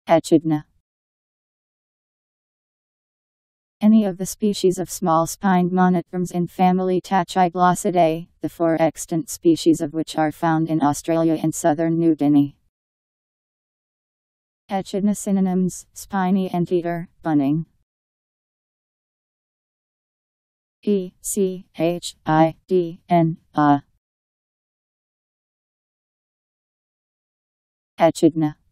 Echidna. Any of the species of small-spined monotreme in family Tachyglossidae, the 4 extant species of which are found in Australia and southern New Guinea. Echidna synonyms: spiny anteater, bunning. Echidna. Echidna.